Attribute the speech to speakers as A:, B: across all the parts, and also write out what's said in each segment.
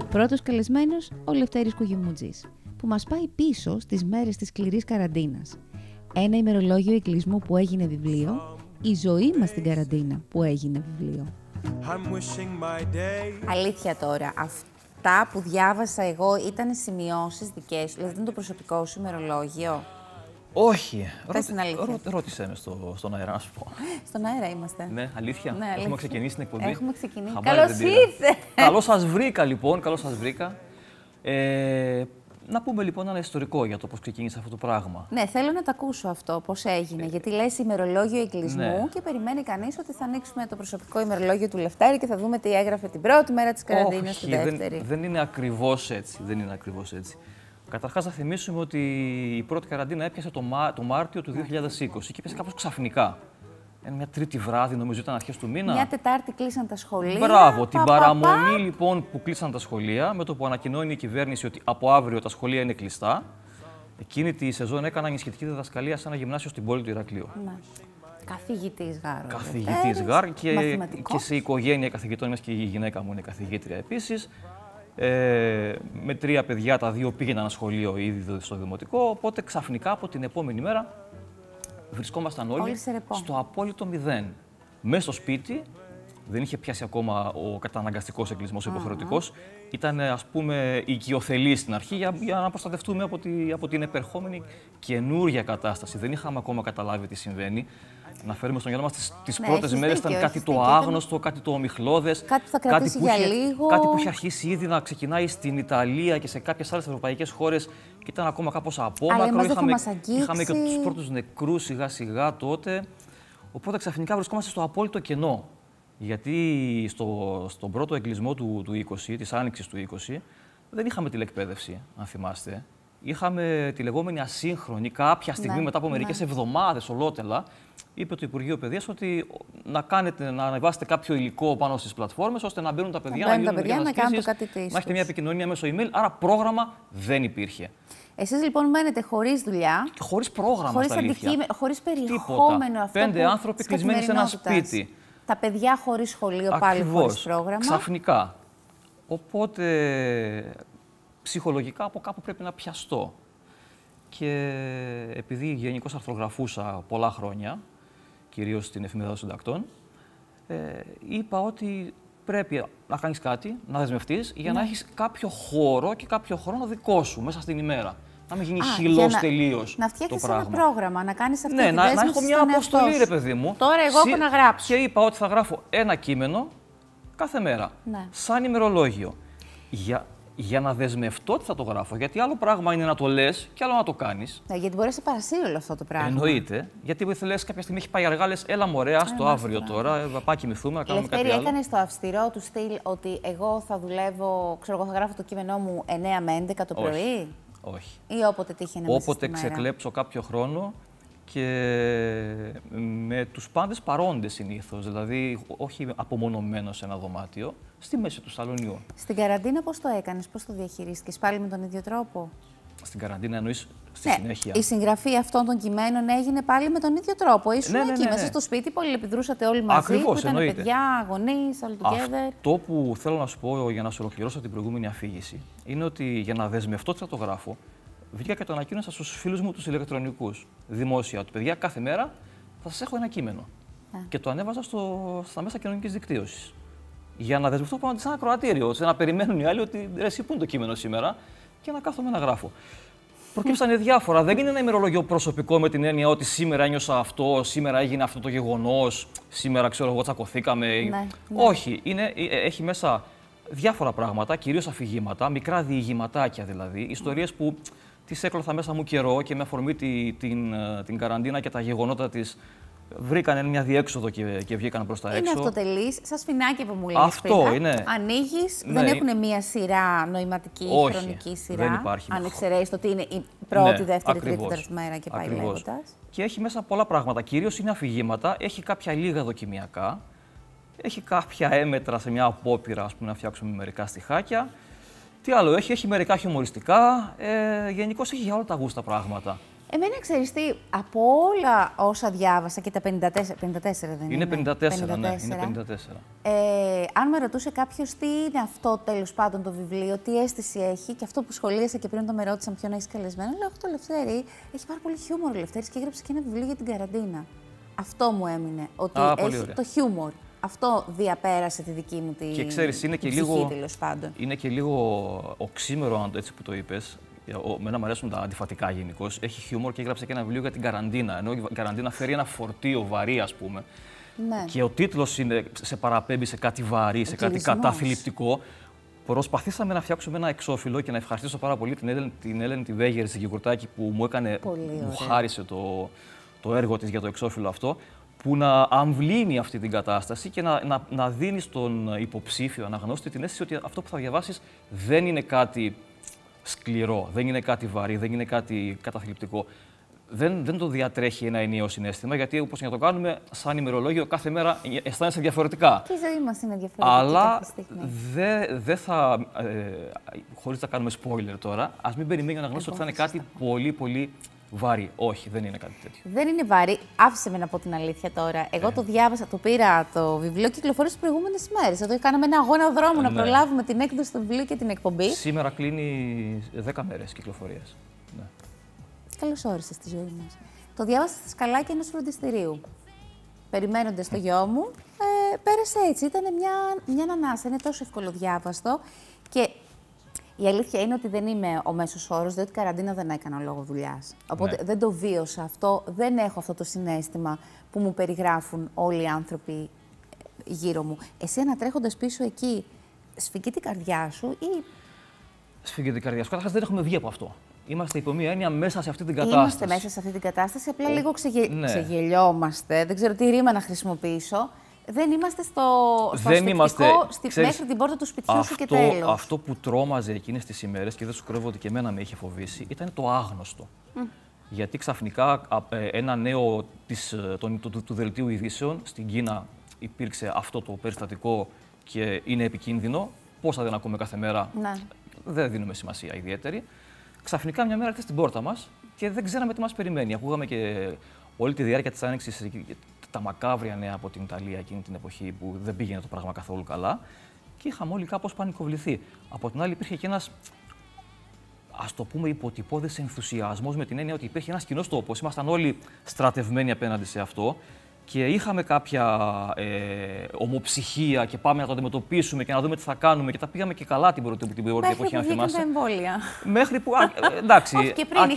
A: Πρώτος καλεσμένος, ο Λευτέρης Κουγιμουτζής, που μας πάει πίσω στις μέρες της σκληρής καραντίνας. Ένα ημερολόγιο εκκλεισμού που έγινε βιβλίο, η ζωή μας στην καραντίνα που έγινε βιβλίο. Αλήθεια τώρα, αυτά που διάβασα εγώ ήταν σημειώσεις δικές σου, δηλαδή ήταν το προσωπικό σου ημερολόγιο?
B: Όχι.
A: Ρώτησέ
B: με στον αέρα, να σου πω.
A: Στον αέρα είμαστε.
B: Ναι, αλήθεια.
A: Ναι,
B: Έχουμε ξεκινήσει την εκπομπή.
A: Έχουμε ξεκινήσει.
B: Καλώς ήρθε! Καλώς σας βρήκα, λοιπόν. Καλώς σας βρήκα. Να πούμε λοιπόν ένα ιστορικό για το πώς ξεκίνησε αυτό το πράγμα.
A: Ναι, θέλω να το ακούσω αυτό, πώς έγινε. Γιατί λες ημερολόγιο εκκλεισμού, ναι, και περιμένει κανείς ότι θα ανοίξουμε το προσωπικό ημερολόγιο του Λευτέρη και θα δούμε τι έγραφε την πρώτη μέρα της καραντίνας, τη δεύτερη.
B: Δεν είναι ακριβώς έτσι. Δεν είναι ακριβώς έτσι. Καταρχάς, θα θυμίσουμε ότι η πρώτη καραντίνα έπιασε το Μάρτιο του 2020 και έπιασε κάπως ξαφνικά. Μια Τρίτη βράδυ, νομίζω ήταν αρχές του μήνα.
A: Μια Τετάρτη κλείσαν τα σχολεία.
B: Μπράβο, την παραμονή λοιπόν που κλείσαν τα σχολεία, με το που ανακοινώνει η κυβέρνηση ότι από αύριο τα σχολεία είναι κλειστά, εκείνη τη σεζόν έκανα ενισχυτική διδασκαλία σε ένα γυμνάσιο στην πόλη του Ηρακλείου.
A: Ναι. Καθηγητής γάρ.
B: Καθηγητής γάρ και σε οικογένεια καθηγητών, μιας και η γυναίκα μου είναι καθηγήτρια επίσης. Με 3 παιδιά, τα 2 πήγαιναν ένα σχολείο ήδη στο δημοτικό, οπότε ξαφνικά από την επόμενη μέρα βρισκόμασταν όλοι στο απόλυτο 0. Μέσα στο σπίτι, δεν είχε πιάσει ακόμα ο καταναγκαστικός εκκλεισμός υποχρεωτικός. Ήταν, ας πούμε, οικειοθελή στην αρχή για να προστατευτούμε από την επερχόμενη καινούργια κατάσταση. Δεν είχαμε ακόμα καταλάβει τι συμβαίνει. Να φέρουμε στο μυαλό μας τις πρώτες μέρες ήταν κάτι το άγνωστο, κάτι το ομιχλώδες.
A: Κάτι που θα κρατήσει για λίγο.
B: Κάτι που είχε αρχίσει ήδη να ξεκινάει στην Ιταλία και σε κάποιες άλλες ευρωπαϊκές χώρες και ήταν ακόμα κάπως απόμακρο. Είχαμε και τους πρώτους νεκρούς σιγά-σιγά τότε. Οπότε ξαφνικά βρισκόμαστε στο απόλυτο κενό. Γιατί στον πρώτο εκκλεισμό του 20, της άνοιξης του 20, δεν είχαμε τηλεκπαίδευση, αν θυμάστε. Είχαμε τη λεγόμενη ασύγχρονη, κάποια στιγμή μετά από μερικές εβδομάδες ολότελα, είπε το Υπουργείο Παιδείας ότι να ανεβάσετε κάποιο υλικό πάνω στις πλατφόρμες, ώστε να μπαίνουν τα παιδιά, να κάνουν κάτι να έχετε μια επικοινωνία μέσω email. Άρα πρόγραμμα δεν υπήρχε.
A: Εσείς λοιπόν μένετε χωρίς δουλειά.
B: Και χωρίς πρόγραμμα,
A: χωρίς περιεχόμενο αυτό.
B: 5 άνθρωποι κλεισμένοι σε ένα σπίτι.
A: Τα παιδιά χωρίς σχολείο, πάλι χωρίς πρόγραμμα.
B: Ξαφνικά. Οπότε ψυχολογικά από κάπου πρέπει να πιαστώ. Και επειδή γενικώς αρθρογραφούσα πολλά χρόνια, κυρίως στην Εφημερίδα των Συντακτών, είπα ότι πρέπει να κάνεις κάτι, να δεσμευτείς, για να έχεις κάποιο χώρο και κάποιο χρόνο δικό σου μέσα στην ημέρα. Να μην γίνει χυλός τελείως.
A: Να φτιάξεις ένα πρόγραμμα, να κάνεις αυτή τη δέσμευση.
B: Ναι, να έχω μια αποστολή, ρε παιδί μου.
A: Τώρα εγώ έχω να γράψω.
B: Και είπα ότι θα γράφω ένα κείμενο κάθε μέρα. Ναι. Σαν ημερολόγιο. Για να δεσμευτώ ότι θα το γράφω. Γιατί άλλο πράγμα είναι να το λες και άλλο να το κάνεις.
A: Ναι, γιατί μπορεί να σε παρασύρει όλο αυτό το πράγμα.
B: Εννοείται. Γιατί λες κάποια στιγμή έχει πάει αργά, λες έλα μωρέ, το αύριο τώρα, πάει κοιμηθούμε, να κάνουμε κάτι άλλο.
A: Έκανε το αυστηρό του στυλ ότι εγώ θα δουλεύω, θα γράφω το κείμενό μου 9 με 11 το πρωί.
B: Όχι.
A: Ή όποτε τύχει να
B: όποτε ξεκλέψω κάποιο χρόνο και με τους πάντες παρόντες συνήθως, δηλαδή όχι απομονωμένο σε ένα δωμάτιο, στη μέση του σαλονιού.
A: Στην καραντίνα πώς το έκανες, πώς το διαχειρίστηκες, πάλι με τον ίδιο τρόπο?
B: Στην καραντίνα εννοείς στη συνέχεια?
A: Η συγγραφή αυτών των κειμένων έγινε πάλι με τον ίδιο τρόπο. Ήσουν εκεί μέσα στο σπίτι, πολυεπιδρούσατε όλοι μαζί.
B: Ακριβώς,
A: που ήταν παιδιά, γονείς, all together.
B: Αυτό που θέλω να σου πω για να σου ολοκληρώσω την προηγούμενη αφήγηση είναι ότι για να δεσμευτώ ότι θα το γράφω, βγήκα και το ανακοίνωσα στους φίλους μου τους ηλεκτρονικούς δημόσια. Ότι παιδιά, κάθε μέρα θα σας έχω ένα κείμενο. Και το ανέβαζα στα μέσα κοινωνικής δικτύωσης. Για να δεσμευτώ πάνω σε ένα ακροατήριο, ώστε να περιμένουν οι άλλοι ότι ρε, εσύ πού είναι το κείμενο σήμερα, και να κάθομαι να γράφω. Προκύψανε διάφορα. Δεν είναι ένα ημερολόγιο προσωπικό με την έννοια ότι σήμερα ένιωσα αυτό, σήμερα έγινε αυτό το γεγονός, σήμερα ξέρω εγώ τσακωθήκαμε.
A: Ναι.
B: Όχι. Έχει μέσα διάφορα πράγματα, κυρίως αφηγήματα, μικρά διηγηματάκια δηλαδή, ιστορίες που τις έκλωθα μέσα μου καιρό και με αφορμή την καραντίνα και τα γεγονότα της. Βρήκαν μια διέξοδο και βγήκαν προς τα έξω.
A: Είναι αυτοτελής, σαν σφινάκι που μου λέει.
B: Αυτό είναι.
A: Ανοίγεις, δεν έχουν μία σειρά νοηματική, χρονική σειρά.
B: Δεν υπάρχει.
A: Αν εξαιρέσεις το ότι είναι η πρώτη, δεύτερη, τρίτη, τέταρτη μέρα και πάει λέγοντας.
B: Και έχει μέσα πολλά πράγματα. Κυρίως είναι αφηγήματα, έχει κάποια λίγα δοκιμιακά, έχει κάποια έμετρα σε μια απόπειρα να φτιάξουμε μερικά στιχάκια. Τι άλλο έχει μερικά χιουμοριστικά. Γενικώς έχει για όλα τα γούστα πράγματα.
A: Εμένα, ξέρεις τι, από όλα όσα διάβασα και τα 54 δεν είναι.
B: Είναι 54, ναι, είναι 54.
A: Αν με ρωτούσε κάποιος τι είναι αυτό τέλος πάντων το βιβλίο, τι αίσθηση έχει, και αυτό που σχολίασα και πριν το με ρώτησαν ποιον έχεις καλεσμένο, λέω: το Λευτέρη, έχει πάρα πολύ χιούμορ ο Λευτέρης και έγραψε και ένα βιβλίο για την καραντίνα. Αυτό μου έμεινε, ότι έχει το χιούμορ. Αυτό διαπέρασε τη δική μου την.
B: Και ξέρεις, είναι και λίγο. Είναι και λίγο οξύμερο, έτσι που το είπες. Εμένα μου αρέσουν τα αντιφατικά γενικώς. Έχει χιούμορ και έγραψε και ένα βιβλίο για την καραντίνα. Ενώ η καραντίνα φέρει ένα φορτίο βαρύ, ας πούμε.
A: Ναι.
B: Και ο τίτλος σε παραπέμπει σε κάτι βαρύ, σε κάτι καταθλιπτικό. Προσπαθήσαμε να φτιάξουμε ένα εξώφυλλο και να ευχαριστήσω πάρα πολύ την Έλενη τη Βέγερη στη Γιγουρτάκη που μου χάρισε το έργο της για το εξώφυλλο αυτό, που να αμβλύνει αυτή την κατάσταση και να δίνει στον υποψήφιο αναγνώστη την αίσθηση ότι αυτό που θα διαβάσεις δεν είναι κάτι σκληρό, δεν είναι κάτι βαρύ, δεν είναι κάτι καταθλιπτικό. Δεν το διατρέχει ένα ενιαίο συναίσθημα, γιατί όπως και να το κάνουμε, σαν ημερολόγιο, κάθε μέρα αισθάνεσαι διαφορετικά.
A: Και η ζωή μας είναι διαφορετική.
B: Αλλά δεν θα. Χωρίς να κάνουμε spoiler τώρα, ας μην περιμένει να γνώσει ότι θα είναι κάτι πολύ, πολύ βαρύ. Όχι, δεν είναι κάτι τέτοιο.
A: Δεν είναι βαρύ. Άφησε με να πω την αλήθεια τώρα. Εγώ το διάβασα, το πήρα το βιβλίο, κυκλοφορεί τις προηγούμενες μέρες. Εδώ κάναμε ένα αγώνα δρόμου να προλάβουμε την έκδοση του βιβλίου και την εκπομπή.
B: Σήμερα κλείνει 10 μέρες κυκλοφορίας. Ναι.
A: Καλώς όρισες στη ζωή μας. Το διάβασα στα σκαλάκια ενός φροντιστηρίου. Περιμένοντας το γιο μου, πέρασε έτσι. Ήταν μια ανάσα. Είναι τόσο ευκολοδιάβαστο. Και η αλήθεια είναι ότι δεν είμαι ο μέσος όρος, διότι καραντίνα δεν έκανα λόγω δουλειάς. Οπότε δεν το βίωσα αυτό, δεν έχω αυτό το συναίσθημα που μου περιγράφουν όλοι οι άνθρωποι γύρω μου. Εσύ ανατρέχοντας πίσω εκεί, σφιγγεί την καρδιά σου ή.
B: Σφιγγεί την καρδιά σου. Καταρχάς δεν έχουμε βγει από αυτό. Είμαστε υπό μία έννοια μέσα σε αυτή την κατάσταση.
A: Είμαστε μέσα σε αυτή την κατάσταση, απλά λίγο ξεγελιόμαστε. Δεν ξέρω τι ρήμα να χρησιμοποιήσω. Δεν είμαστε μέχρι την πόρτα του σπιτιού σου και τέλος.
B: Αυτό που τρόμαζε εκείνες τις ημέρες, και δεν σου κρύβω ότι και εμένα με είχε φοβήσει, ήταν το άγνωστο. Γιατί ξαφνικά ένα νέο του δελτίου ειδήσεων στην Κίνα υπήρξε αυτό το περιστατικό και είναι επικίνδυνο. Πόσα δεν ακούμε κάθε μέρα, δεν δίνουμε σημασία ιδιαίτερη. Ξαφνικά μια μέρα έρθει στην πόρτα μας και δεν ξέραμε τι μας περιμένει. Ακούγαμε και όλη τη διάρκεια της Άνοιξης τα μακάβρια νέα από την Ιταλία εκείνη την εποχή που δεν πήγαινε το πράγμα καθόλου καλά και είχαμε όλοι κάπως πανικοβληθεί. Από την άλλη υπήρχε και ένας, ας το πούμε, υποτυπώδης ενθουσιασμός, με την έννοια ότι υπήρχε ένας κοινός τόπος. Ήμασταν όλοι στρατευμένοι απέναντι σε αυτό και είχαμε κάποια ομοψυχία και πάμε να το αντιμετωπίσουμε και να δούμε τι θα κάνουμε και τα πήγαμε και καλά την πρώτη εποχή, αν θυμάσαι.
A: Τα εμβόλια.
B: Μέχρι που, εντάξει,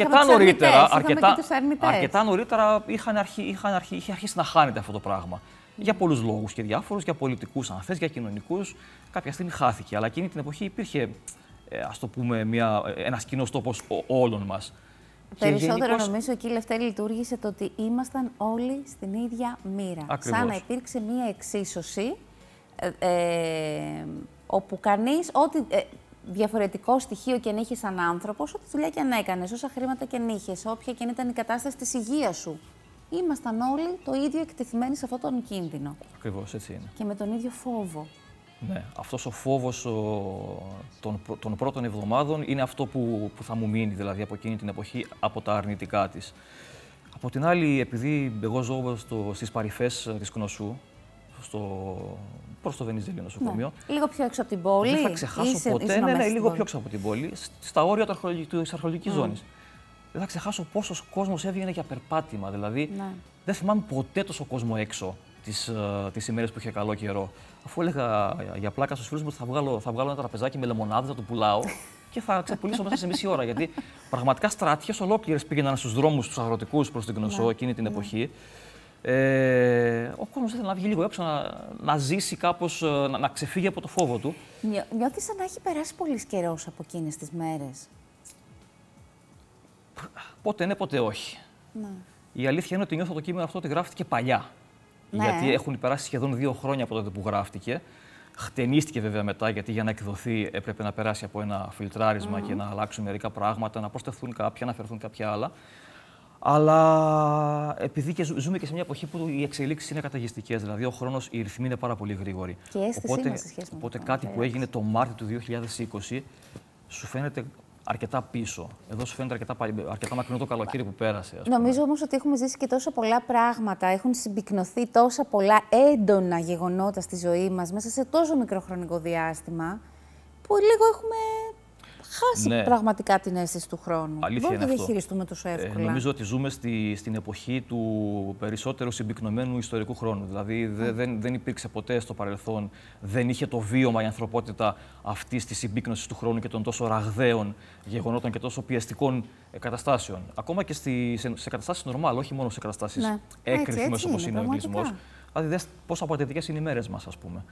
B: αρκετά νωρίτερα είχε αρχίσει να χάνεται αυτό το πράγμα. Για πολλούς λόγους και διάφορους, για πολιτικούς αν θες, για κοινωνικούς. Κάποια στιγμή χάθηκε, αλλά εκείνη την εποχή υπήρχε, ας το πούμε, ένας κοινός τόπος όλων μας.
A: Περισσότερο νομίζω εκεί, Λευτέρη, λειτουργήσε το ότι ήμασταν όλοι στην ίδια μοίρα.
B: Ακριβώς.
A: Σαν να υπήρξε μία εξίσωση, όπου κανείς, ό,τι διαφορετικό στοιχείο και αν είχες σαν άνθρωπος, ό,τι δουλειά και αν έκανες, όσα χρήματα και αν είχες, όποια και αν ήταν η κατάσταση της υγείας σου, ήμασταν όλοι το ίδιο εκτεθειμένοι σε αυτόν τον κίνδυνο.
B: Ακριβώς, έτσι είναι.
A: Και με τον ίδιο φόβο.
B: Ναι, αυτός ο φόβος των πρώτων εβδομάδων είναι αυτό που θα μου μείνει, δηλαδή από εκείνη την εποχή, από τα αρνητικά της. Από την άλλη, επειδή εγώ ζω στις παρυφές της Κνωσού, προς το Βενιζέλιο νοσοκομείο.
A: Ναι. Λίγο πιο έξω από την πόλη.
B: Δεν θα ξεχάσω ποτέ. Ναι, λίγο πιο έξω από την πόλη, στα όρια της αρχαιολογικής ζώνης. Δεν θα ξεχάσω πόσος κόσμος έβγαινε για περπάτημα. Δηλαδή, δεν θυμάμαι ποτέ τόσο κόσμο έξω τις ημέρες που είχε καλό καιρό. Αφού έλεγα για πλάκα στους φίλους μου ότι θα βγάλω ένα τραπεζάκι με λεμονάδες, θα το πουλάω και θα ξεπουλήσω μέσα σε μισή ώρα. Γιατί πραγματικά στρατιές ολόκληρες πήγαιναν στους δρόμους τους αγροτικούς προς την Κνωσό εκείνη την εποχή. Ο κόσμος ήθελε να βγει λίγο έξω, να ζήσει κάπως, να ξεφύγει από το φόβο του.
A: Νιώθεις σαν να έχει περάσει πολύς καιρός από εκείνες τις μέρες?
B: Πότε ναι, πότε όχι.
A: Ναι.
B: Η αλήθεια είναι ότι νιώθω το κείμενο αυτό ότι γράφτηκε παλιά. Ναι. Γιατί έχουν περάσει σχεδόν 2 χρόνια από τότε που γράφτηκε. Χτενίστηκε βέβαια μετά, γιατί για να εκδοθεί έπρεπε να περάσει από ένα φιλτράρισμα και να αλλάξουν μερικά πράγματα, να προσθεθούν κάποια, να αφαιρεθούν κάποια άλλα. Αλλά επειδή και ζούμε και σε μια εποχή που οι εξελίξεις είναι καταιγιστικές, δηλαδή ο χρόνος, οι ρυθμοί είναι πάρα πολύ γρήγοροι.
A: Και αίσθησή μας σε σχέση με
B: οπότε κάτι που έγινε το Μάρτιο του 2020 σου φαίνεται αρκετά πίσω. Εδώ σου φαίνεται αρκετά μακρινό το καλοκαίρι που πέρασε.
A: Νομίζω όμως ότι έχουμε ζήσει και τόσα πολλά πράγματα. Έχουν συμπυκνωθεί τόσα πολλά έντονα γεγονότα στη ζωή μας μέσα σε τόσο μικρό χρονικό διάστημα, που λίγο έχουμε χάσει πραγματικά την αίσθηση του χρόνου.
B: Αλήθεια
A: δεν
B: είναι
A: το διαχειριστούμε τόσο εύκολα.
B: Νομίζω ότι ζούμε στην εποχή του περισσότερου συμπυκνωμένου ιστορικού χρόνου. Δηλαδή δεν υπήρξε ποτέ στο παρελθόν, δεν είχε το βίωμα η ανθρωπότητα αυτή τη συμπύκνωση του χρόνου και των τόσο ραγδαίων γεγονότων και τόσο πιεστικών καταστάσεων. Ακόμα και σε καταστάσεις νορμάλ, όχι μόνο σε καταστάσεις έκρηθμες όπως είναι ο εγκλισμός. Δηλαδή, δες πόσο απαιτητικές είναι οι μέρες μας, ας πούμε.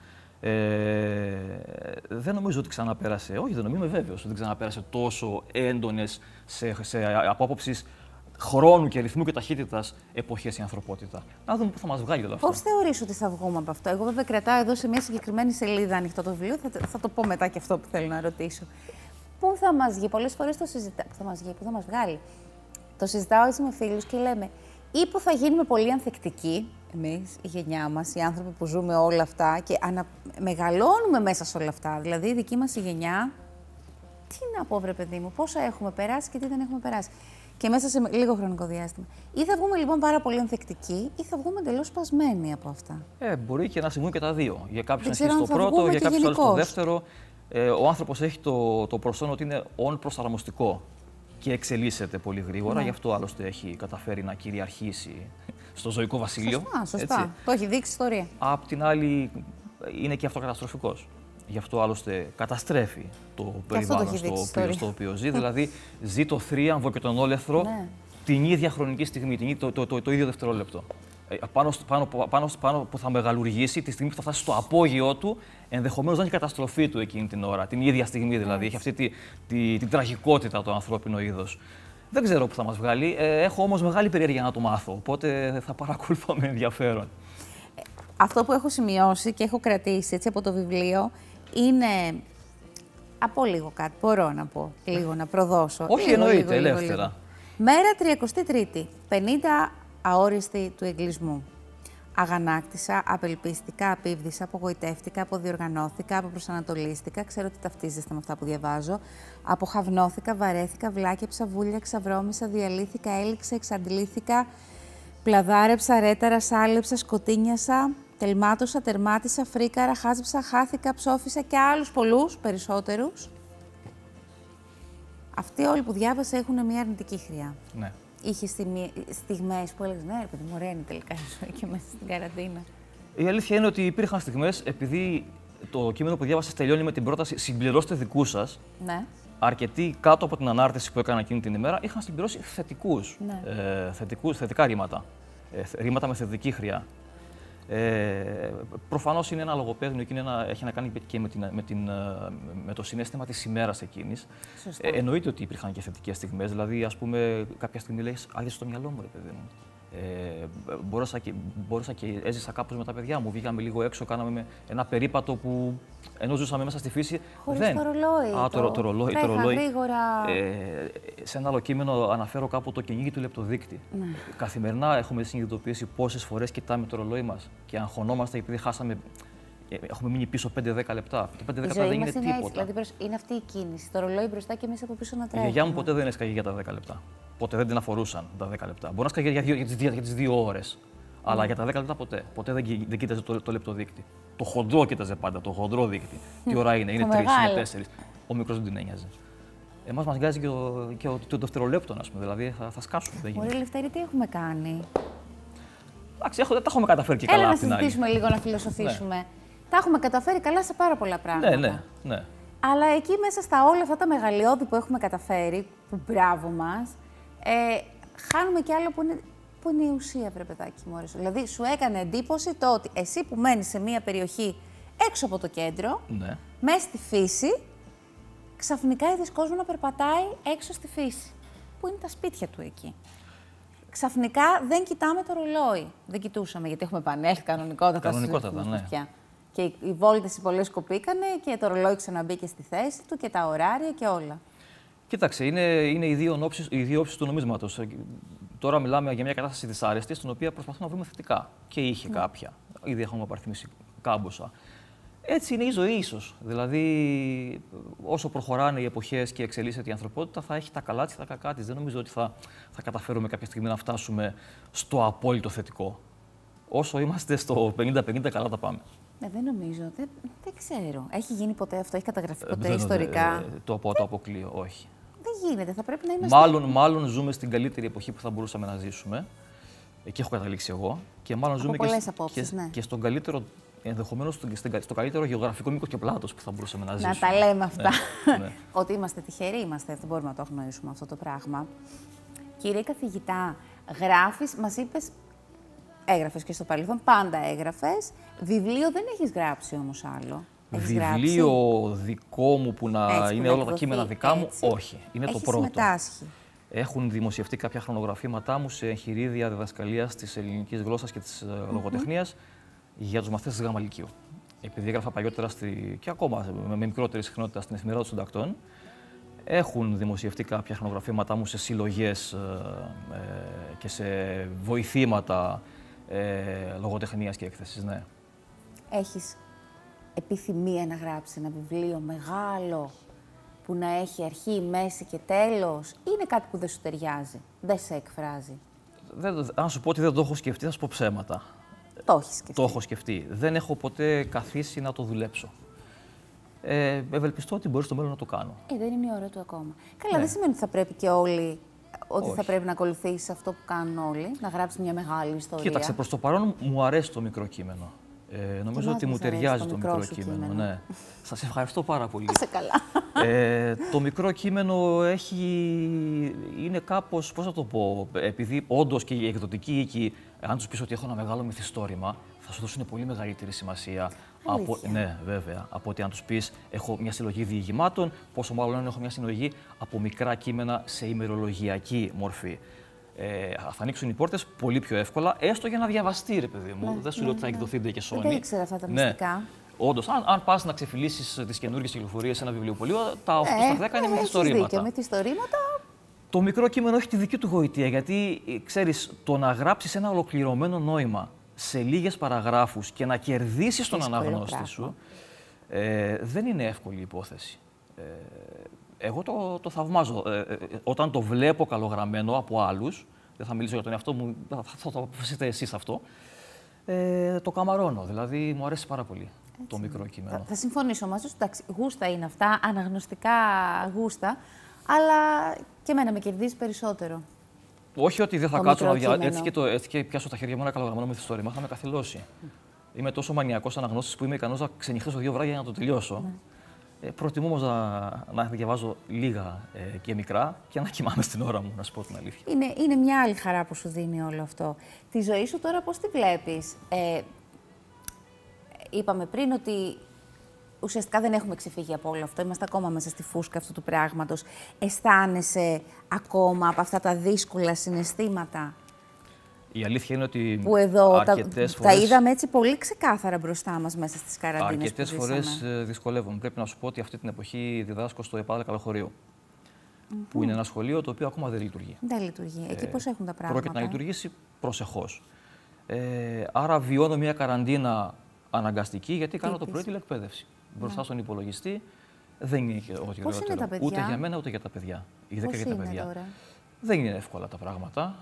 B: Δεν νομίζω ότι ξαναπέρασε, όχι δεν νομίζω, είμαι βέβαιος ότι ξαναπέρασε τόσο έντονες από άποψης χρόνου και ρυθμού και ταχύτητας εποχές η ανθρωπότητα. Να δούμε πού θα μας βγάλει όλο αυτό.
A: Πώς θεωρείς ότι θα βγούμε από αυτό? Εγώ βέβαια κρατάω εδώ σε μια συγκεκριμένη σελίδα ανοιχτό το βιβλίο, θα το πω μετά και αυτό που θέλω να ρωτήσω. Πού θα μας βγει? Πολλές φορές το συζητάω. Πού θα μας βγάλει? Το συζητάω έτσι με φίλους και λέμε ή που θα γίνουμε πολύ ανθεκτικοί, εμείς, η γενιά μας, οι άνθρωποι που ζούμε όλα αυτά και μεγαλώνουμε μέσα σε όλα αυτά. Δηλαδή, η δική μας η γενιά, τι να πω, βρε παιδί μου, πόσα έχουμε περάσει και τι δεν έχουμε περάσει. Και μέσα σε λίγο χρονικό διάστημα. Ή θα βγούμε λοιπόν πάρα πολύ ανθεκτικοί, ή θα βγούμε εντελώς σπασμένοι από αυτά.
B: Μπορεί και να συμβούν και τα δύο. Για κάποιους να συμβεί στο πρώτο, για κάποιους άλλους στο δεύτερο. Ο άνθρωπος έχει το προσόν ότι είναι προσαρμοστικό και εξελίσσεται πολύ γρήγορα, γι' αυτό άλλωστε έχει καταφέρει να κυριαρχήσει στο ζωικό βασίλειο.
A: Σωστά. Έτσι. Το έχει δείξει η ιστορία.
B: Απ' την άλλη, είναι και αυτοκαταστροφικός. Γι' αυτό άλλωστε καταστρέφει το περιβάλλον στο οποίο ζει. Δηλαδή, ζει το θρίαμβο και τον όλεθρο την ίδια χρονική στιγμή, το ίδιο δευτερόλεπτο. Πάνω που θα μεγαλουργήσει, τη στιγμή που θα φτάσει στο απόγειό του, ενδεχομένως να έχει καταστροφή του εκείνη την ώρα, την ίδια στιγμή δηλαδή. Έχει αυτή την τραγικότητα το ανθρώπινο είδος. Δεν ξέρω πού θα μας βγάλει. Έχω όμως μεγάλη περιέργεια να το μάθω, οπότε θα παρακολουθώ με ενδιαφέρον.
A: Αυτό που έχω σημειώσει και έχω κρατήσει έτσι, από το βιβλίο είναι. Από λίγο κάτι, μπορώ να πω, λίγο να προδώσω.
B: Όχι, εννοείται, ελεύθερα.
A: Μέρα 33η, 50 αόριστοι του εγκλισμού. Αγανάκτησα, απελπίστηκα, απίβδησα, απογοητεύτηκα, αποδιοργανώθηκα, αποπροσανατολίστηκα. Ξέρω ότι ταυτίζεστε με αυτά που διαβάζω. Αποχαυνώθηκα, βαρέθηκα, βλάκεψα, βούλιαξα, βρώμησα, διαλύθηκα, έληξα, εξαντλήθηκα, πλαδάρεψα, ρέταρα, σάλεψα, σκοτίνιασα, τελμάτωσα, τερμάτισα, φρίκαρα, χάζεψα, χάθηκα, ψόφισα και άλλους πολλούς περισσότερους. Αυτοί όλοι που διάβασα έχουν μια αρνητική χρειά.
B: Ναι.
A: Είχε στιγμές που έλεγες, ναι, παιδί μου, ωραία είναι τελικά η ζωή και μέσα στην καραντίνα.
B: Η αλήθεια είναι ότι υπήρχαν στιγμές, επειδή το κείμενο που διάβασες τελειώνει με την πρόταση συμπληρώστε δικού σας.
A: Ναι.
B: Αρκετοί κάτω από την ανάρτηση που έκανα εκείνη την ημέρα είχαν συμπληρώσει θετικά ρήματα. Ρήματα με θετική χρειά. Προφανώς είναι ένα λογοπαίγνιο και έχει να κάνει και με το συναίσθημα της ημέρας εκείνης. Εννοείται ότι υπήρχαν και θετικές στιγμές. Δηλαδή, ας πούμε, κάποια στιγμή λέει: Άγιασε στο μυαλό μου, ρε παιδί μου. Μπόρεσα και έζησα κάπως με τα παιδιά μου. Βγήκαμε λίγο έξω, κάναμε ένα περίπατο που ενώ ζούσαμε μέσα στη φύση.
A: Χωρίς το ρολόι.
B: Το ρολόι.
A: Γρήγορα.
B: Σε ένα άλλο κείμενο αναφέρω κάπου το κυνήγι του λεπτοδείκτη. Ναι. Καθημερινά έχουμε συνειδητοποιήσει πόσες φορές κοιτάμε το ρολόι μας και αγχωνόμαστε επειδή χάσαμε. Έχουμε μείνει πίσω 5-10 λεπτά. Το 5-10 λεπτά δεν είναι τίποτα.
A: Έτσι, δηλαδή είναι αυτή η κίνηση. Το ρολόι μπροστά και εμείς από πίσω να τρέχουμε.
B: Η γιαγιά μου ποτέ δεν έσκαγε για τα 10 λεπτά. Ποτέ δεν την αφορούσαν τα 10 λεπτά. Μπορεί να σκάγει για τις 2 ώρες. Αλλά για τα 10 λεπτά ποτέ. Ποτέ δεν κοίταζε το λεπτοδείκτη. Το χοντρό κοίταζε πάντα, το χοντρό δείκτη. Τι ώρα είναι 3, είναι 4. Ο μικρός δεν την ένοιαζε. Εμάς μας νοιάζει και το δευτερολέπτο, ας πούμε. Δηλαδή θα σκάσουμε.
A: Μωρή Λευτέρη, τι έχουμε κάνει.
B: Εντάξει, δεν τα έχουμε καταφέρει και καλά.
A: Έλα να συζητήσουμε λίγο, να φιλοσοφήσουμε. Ναι. Τα έχουμε καταφέρει καλά σε πάρα πολλά πράγματα.
B: Ναι.
A: Αλλά εκεί μέσα στα όλα αυτά τα μεγαλειώδη που έχουμε καταφέρει, που μπράβο μας, χάνουμε κι άλλο που είναι η ουσία, βρε παιδάκι μου. Δηλαδή, σου έκανε εντύπωση το ότι εσύ που μένεις σε μια περιοχή έξω από το κέντρο, μέσα στη φύση, ξαφνικά είδες κόσμο να περπατάει έξω στη φύση. Πού είναι τα σπίτια του εκεί. Ξαφνικά δεν κοιτάμε το ρολόι. Δεν κοιτούσαμε, γιατί έχουμε επανέλθει κανονικότατα
B: ναι.
A: Και οι βόλτες οι πολλές κοπήκανε και το ρολόι ξαναμπήκε στη θέση του και τα ωράρια και όλα.
B: Κοίταξε, είναι οι δύο όψεις του νομίσματος. Τώρα μιλάμε για μια κατάσταση δυσάρεστη, στην οποία προσπαθούμε να βρούμε θετικά. Και είχε κάποια. Ήδη έχουμε απαριθμίσει κάμποσα. Έτσι είναι η ζωή ίσως. Δηλαδή, όσο προχωράνε οι εποχές και εξελίσσεται η ανθρωπότητα, θα έχει τα καλά της και τα κακά της. Δεν νομίζω ότι θα καταφέρουμε κάποια στιγμή να φτάσουμε στο απόλυτο θετικό. Όσο είμαστε στο 50-50, καλά τα πάμε.
A: Δεν νομίζω. Δεν ξέρω. Έχει γίνει ποτέ αυτό, έχει καταγραφεί ποτέ ιστορικά?
B: Το αποκλείω, όχι.
A: Δεν γίνεται. Θα πρέπει να είμαστε.
B: Μάλλον ζούμε στην καλύτερη εποχή που θα μπορούσαμε να ζήσουμε. Εκεί έχω καταλήξει εγώ. Και μάλλον ζούμε και στον καλύτερο. Ενδεχομένως στο καλύτερο γεωγραφικό μήκος και πλάτος που θα μπορούσαμε να ζήσουμε.
A: Να τα λέμε αυτά. Ναι. Ότι είμαστε τυχεροί, δεν μπορούμε να το αγνοήσουμε αυτό το πράγμα. Κύριε καθηγητά, γράφεις, μας είπες, έγραφες και στο παρελθόν, πάντα έγραφες. Βιβλίο δεν έχεις γράψει όμως άλλο?
B: Βιβλίο δικό μου που να είναι όλα τα κείμενα δικά μου, όχι. Είναι το πρώτο.
A: Συμμετάσχει.
B: Έχουν δημοσιευτεί κάποια χρονογραφήματά μου σε εγχειρίδια διδασκαλίας της ελληνικής γλώσσας και της λογοτεχνίας για τους μαθητές της Γ' Λυκείου. Επειδή έγραφα παλιότερα και ακόμα με μικρότερη συχνότητα στην Εφημερίδα των Συντακτών, έχουν δημοσιευτεί κάποια χρονογραφήματά μου σε συλλογές και σε βοηθήματα λογοτεχνίας και έκθεσης, ναι.
A: Έχεις επιθυμία να γράψεις ένα βιβλίο μεγάλο που να έχει αρχή, μέση και τέλος, ή είναι κάτι που δεν σου ταιριάζει, δεν σε εκφράζει?
B: Αν σου πω ότι δεν το έχω σκεφτεί, θα σου πω ψέματα.
A: Το έχεις σκεφτεί?
B: Το έχω σκεφτεί. Δεν έχω ποτέ καθίσει να το δουλέψω. Ευελπιστώ ότι μπορεί στο μέλλον να το κάνω.
A: Δεν είναι η ώρα του ακόμα. Καλά, δεν σημαίνει ότι θα πρέπει και όλοι, ότι θα πρέπει να ακολουθήσεις αυτό που κάνουν όλοι, να γράψεις μια μεγάλη ιστορία.
B: Κοίταξε, προς το παρόν μου αρέσει το μικρό κείμενο. Νομίζω ότι μου ταιριάζει το μικρό κείμενο. Ναι. Σας ευχαριστώ πάρα πολύ.
A: Είσαι καλά.
B: Το μικρό κείμενο είναι κάπως, πώς θα το πω, επειδή όντως και η εκδοτική οίκη, αν τους πεις ότι έχω ένα μεγάλο μυθιστόρημα, θα σου δώσουν πολύ μεγαλύτερη σημασία. Ναι, βέβαια. Από ότι αν τους πεις έχω μια συλλογή διηγημάτων, πόσο μάλλον έχω μια συλλογή από μικρά κείμενα σε ημερολογιακή μορφή. Θα ανοίξουν οι πόρτες πολύ πιο εύκολα, έστω για να διαβαστεί, ρε παιδί μου. Δεν σου λέω ότι θα εκδοθείτε και Sony.
A: Δεν ήξερα αυτά τα μυστικά.
B: Όντως, αν πας να ξεφυλίσεις τις καινούργιες κυκλοφορίες σε ένα βιβλιοπωλείο, τα 8 στα 10 είναι μυθιστορήματα.
A: Μυθιστορήματα.
B: Το μικρό κείμενο έχει τη δική του γοητεία, γιατί ξέρεις, το να γράψεις ένα ολοκληρωμένο νόημα σε λίγες παραγράφους και να κερδίσεις τον αναγνώστη σου, δεν είναι εύκολη υπόθεση. Εγώ το θαυμάζω. Όταν το βλέπω καλογραμμένο από άλλους, δεν θα μιλήσω για τον εαυτό μου, θα το αποφασίσετε εσείς αυτό, το καμαρώνω. Δηλαδή, μου αρέσει πάρα πολύ το μικρό κείμενο.
A: Θα συμφωνήσω μαζί σου. Εντάξει, γούστα είναι αυτά, αναγνωστικά γούστα, αλλά και εμένα με κερδίζει περισσότερο.
B: Όχι ότι δεν θα κάτσω να διαβάσω. Έτσι και πιάσω τα χέρια μου ένα καλογραμμένο μυθιστόρημα, θα με καθυλώσει. Είμαι τόσο μανιακός αναγνώστης που είμαι ικανός να ξενυχτήσω 2 βράδια για να το τελειώσω. Προτιμώ όμως να διαβάζω λίγα και μικρά και να κοιμάμαι στην ώρα μου, να σου πω την αλήθεια.
A: Είναι μια άλλη χαρά που σου δίνει όλο αυτό. Τη ζωή σου τώρα πώς τη βλέπεις? Είπαμε πριν ότι ουσιαστικά δεν έχουμε ξεφύγει από όλο αυτό. Είμαστε ακόμα μέσα στη φούσκα αυτού του πράγματος. Αισθάνεσαι ακόμα από αυτά τα δύσκολα συναισθήματα?
B: Η αλήθεια είναι ότι
A: που εδώ τα είδαμε έτσι πολύ ξεκάθαρα μπροστά μας μέσα στις καραντίνες.
B: Αρκετές φορές δυσκολεύομαι. Πρέπει να σου πω ότι αυτή την εποχή διδάσκω στο ΕΠΑΔ Καλοχωρίου. Που είναι ένα σχολείο το οποίο ακόμα δεν λειτουργεί.
A: Δεν λειτουργεί. Εκεί πώς έχουν τα πράγματα?
B: Πρόκειται να λειτουργήσει προσεχώς. Άρα βιώνω μια καραντίνα αναγκαστική, γιατί κάνω το πρωί τηλεκπαίδευση. Μπροστά στον υπολογιστή δεν είναι ό,τι χειρότερο. Ούτε για μένα ούτε για τα παιδιά. Ειδικά για τα παιδιά.
A: Τώρα?
B: Δεν είναι εύκολα τα πράγματα.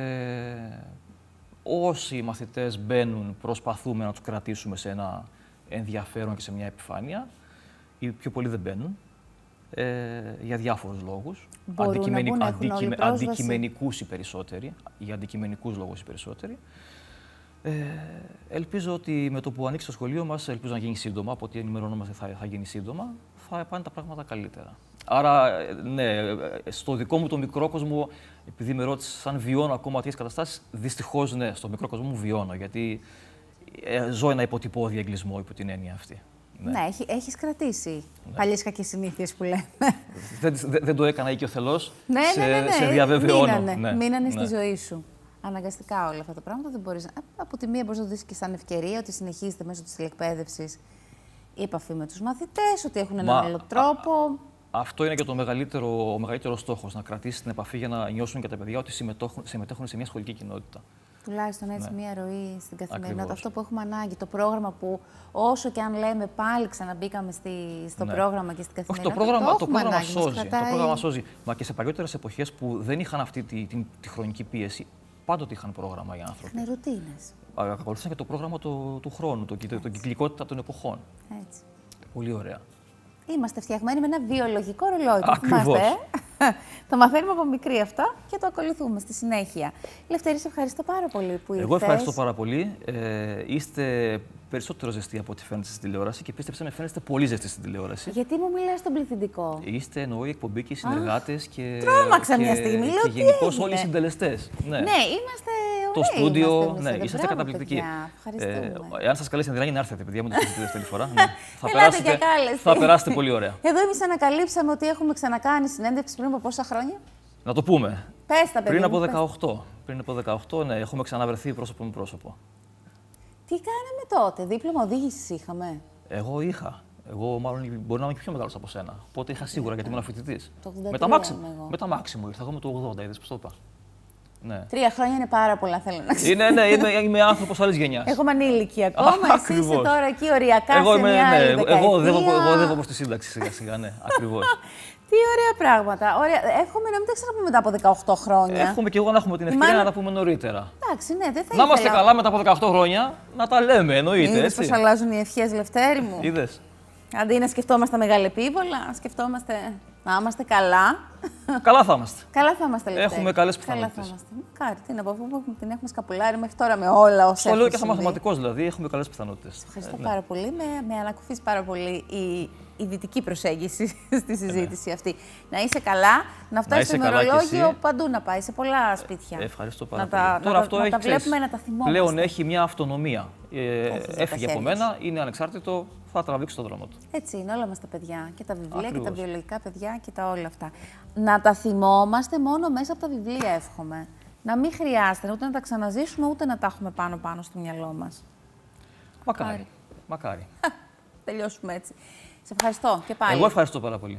B: Όσοι μαθητές μπαίνουν, προσπαθούμε να τους κρατήσουμε σε ένα ενδιαφέρον και σε μια επιφάνεια. Οι πιο πολλοί δεν μπαίνουν, για διάφορους λόγους. Αντικειμενικούς οι περισσότεροι, για αντικειμενικούς λόγους οι περισσότεροι. Ελπίζω ότι με το που ανοίξει το σχολείο μας, ελπίζω να γίνει σύντομα, από ό,τι ενημερωνόμαστε θα γίνει σύντομα, θα πάνε τα πράγματα καλύτερα. Άρα, ναι, στο δικό μου το μικρό κόσμο, επειδή με ρώτησες αν βιώνω ακόμα τέτοιες καταστάσεις, δυστυχώς ναι, στο μικρό κόσμο μου βιώνω, γιατί ζω ένα υποτυπώδη εγκλισμό υπό την έννοια αυτή.
A: Ναι, έχεις κρατήσει παλιές κακές συνήθειες που λέμε.
B: Δεν το έκανα εκεί ο Θεός, σε διαβεβαιώνω.
A: Μείνανε στη ζωή σου. Αναγκαστικά όλα αυτά τα πράγματα δεν μπορείς. Από τη μία μπορείς να το δεις και σαν ευκαιρία, ότι συνεχίζεται μέσω της τηλεκπαίδευσης η επαφή με τους μαθητές, ότι έχουν έναν άλλο τρόπο.
B: Αυτό είναι και ο μεγαλύτερο στόχος, να κρατήσεις την επαφή για να νιώσουν και τα παιδιά ότι συμμετέχουν σε μια σχολική κοινότητα.
A: Τουλάχιστον έτσι μία ροή στην καθημερινότητα. Αυτό που έχουμε ανάγκη. Το πρόγραμμα που όσο και αν λέμε πάλι ξαναμπήκαμε στο πρόγραμμα και στην καθημερινότητα.
B: Όχι, το πρόγραμμα σώζει. Το πρόγραμμα σώζει. Μα και σε παλιότερες εποχές που δεν είχαν αυτή τη χρονική πίεση, πάντοτε είχαν πρόγραμμα για άνθρωποι.
A: Είχαν ρουτίνες.
B: Ακολουθήσαν και το πρόγραμμα του χρόνου, την κυκλικότητα των εποχών.
A: Έτσι.
B: Πολύ ωραία.
A: Είμαστε φτιαγμένοι με ένα βιολογικό ρολόι.
B: Ακριβώς.
A: Το μαθαίνουμε από μικρή αυτά και το ακολουθούμε στη συνέχεια. Λευτέρη, σε ευχαριστώ πάρα πολύ που ήρθες.
B: Εγώ ευχαριστώ πάρα πολύ. Είστε περισσότερο ζεστοί από ό,τι φαίνεται στην τηλεόραση και πίστεψε με, φαίνεστε πολύ ζεστοί στην τηλεόραση.
A: Γιατί μου μιλάς στον πληθυντικό?
B: Είστε εννοώ η εκπομπή και οι συνεργάτες και.
A: Τρόμαξα μια στιγμή.
B: Και γενικώς όλοι οι συντελεστές.
A: Ναι, είμαστε.
B: Το στούντιο, ναι, είσαστε καταπληκτικοί. Εάν σας καλέσει η Ανδριάννη να έρθετε, παιδιά μου, το συζητήσετε τελευταία φορά. Θα περάσετε πολύ ωραία.
A: Εδώ εμείς ανακαλύψαμε ότι έχουμε ξανακάνει συνέντευξη πριν από πόσα χρόνια?
B: Να το πούμε.
A: Πες τα, παιδιά.
B: Πριν από 18, ναι, έχουμε ξαναβρεθεί πρόσωπο με πρόσωπο.
A: Τι κάναμε τότε, δίπλωμα οδήγησης είχαμε?
B: Εγώ είχα. Εγώ μάλλον μπορεί να είμαι και πιο μεγάλος από σένα. Οπότε είχα σίγουρα γιατί ήμουν φοιτητής. Με τα μάξιμο ήρθα. Εγώ με το 80, είδες πώς το είπα. Ναι.
A: 3 χρόνια είναι πάρα πολλά, θέλω να ξέρω.
B: Ναι, είμαι άνθρωπος άλλης γενιάς.
A: Εγώ είμαι ανήλικη ακόμα. Εσύ είσαι τώρα εκεί οριακά σε μια άλλη δεκαετία.
B: Εγώ οδεύω προς τη σύνταξη σιγά-σιγά, ναι, ακριβώς.
A: Τι ωραία πράγματα. Ωραία. Εύχομαι να μην τα ξαναπούμε μετά από 18 χρόνια.
B: Εύχομαι και εγώ να έχουμε την ευκαιρία να τα πούμε νωρίτερα.
A: Εντάξει, ναι, δεν θα
B: να είμαστε καλά μετά από 18 χρόνια, να τα λέμε, εννοείται.
A: Είδες πώς αλλάζουν οι ευχές, Λευτέρη μου.
B: Είδες.
A: Αντί να σκεφτόμαστε μεγαλεπίβολα, σκεφτόμαστε να είμαστε καλά.
B: Καλά θα είμαστε.
A: Καλά θα είμαστε, Λευτέρη.
B: Έχουμε καλές πιθανότητες.
A: Καλά θα είμαστε. Μακάρι, τι να πω, αφού την έχουμε σκαπουλάρει μέχρι τώρα με όλα όσα.
B: Το λέω και σαν μαθηματικός, δηλαδή, έχουμε καλές πιθανότητες.
A: Ευχαριστώ πάρα πολύ. Με ανακουφίζει πάρα πολύ η δυτική προσέγγιση στη συζήτηση αυτή. Να είσαι καλά, να φτάσει στο ημερολόγιο παντού να πάει, σε πολλά σπίτια.
B: Ευχαριστώ πάρα πολύ. Τώρα αυτό
A: τα βλέπουμε, να τα θυμόμαστε.
B: Πλέον έχει μια αυτονομία. Έφυγε από μένα, είναι ανεξάρτητο, θα τραβήξει το δρόμο του.
A: Έτσι είναι όλα μας τα παιδιά, και τα βιβλία και τα βιολογικά παιδιά και τα όλα αυτά. Να τα θυμόμαστε μόνο μέσα από τα βιβλία, εύχομαι. Να μην χρειάζεται ούτε να τα ξαναζήσουμε, ούτε να τα έχουμε πάνω στο μυαλό μας.
B: Μακάρι.
A: Τελειώσουμε έτσι. Σε ευχαριστώ και πάλι.
B: Εγώ ευχαριστώ πάρα πολύ.